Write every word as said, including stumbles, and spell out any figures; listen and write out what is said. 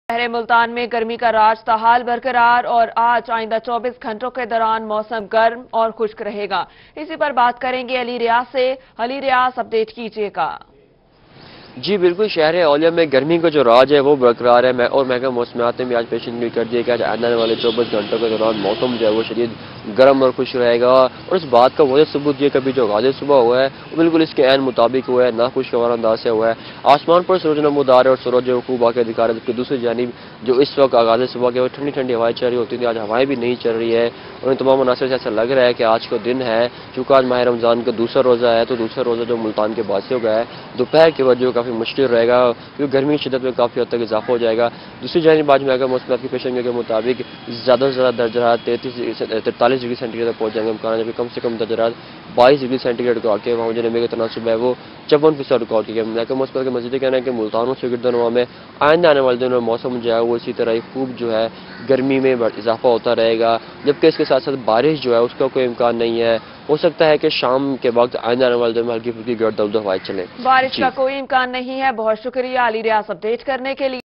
शहर मुल्तान में गर्मी का राज ताहाल बरकरार और आज आइंदा चौबीस घंटों के दौरान मौसम गर्म और खुश्क रहेगा। इसी पर बात करेंगे अली रियाज से। अली रियाज, अपडेट कीजिएगा। जी बिल्कुल, शहर औलिया में गर्मी का जो राज है वो बरकरार है। मैं और महकमा मौसमियात ने भी आज पेशन कर दिया कि आज आने वाले चौबीस घंटों के दौरान मौसम जो है वो शदीद गर्म और खुश रहेगा। और इस बात का वजह सबूत ये कभी जो गाज़ी सुबह हुआ है वो बिल्कुल इसके ऐन मुताबिक हुआ है, ना खुशगवार अंदाज से हुआ है। आसमान पर सूरज नमूदार है और सूरज खूब आके दिखा रहा है, जबकि दूसरी जानिब जो इस वक्त आगाज़ सुबह के वो ठंडी ठंडी हवाएं चल रही होती थी, आज हवाएं भी नहीं चल रही है। और इन तमाम अनासर से ऐसा लग रहा है कि आज का दिन है, चूँकि आज माह रमज़ान का दूसरा रोज़ा है, तो दूसरा रोज़ा जो मुल्तान के बासियों का है दोपहर के वक्त जो काफ़ी मुश्किल रहेगा, क्योंकि गर्मी की शिद्दत में काफ़ी हद तक इजाफा हो जाएगा। दूसरी जानिब आज महकमा मौसमियात की पेशन के मुताबिक ज़्यादा से ज़्यादा दर्जा तैंतीस तैंतालीस डिग्री सेंटीग्रेड तक पहुँच जाएंगे इम्कान, जबकि कम से कम दर्जा बाईस डिग्री सेंटीग्रेड रिकॉर्ड किया। वहाँ जो नमी का तनासुब है वो चौवन फीसद रिकॉर्ड किया गया। महकमा मौसमियात का मज़ीद कहना है कि मुल्तान और गिरदनवा में आइंदा आने वाले दिनों में मौसम जो है वो इसी तरह ही खूब जो है गर्मी में इजाफा होता रहेगा, जबकि इसके साथ साथ बारिश जो है उसका कोई इम्कान नहीं है। हो सकता है कि शाम के वक्त आइंदा आने वाले दिन में हल्की फुल्की गर्द हवाएं चले। बारिश का कोई इम्कान नहीं है। बहुत शुक्रिया अली रियाज अपडेट करने के लिए।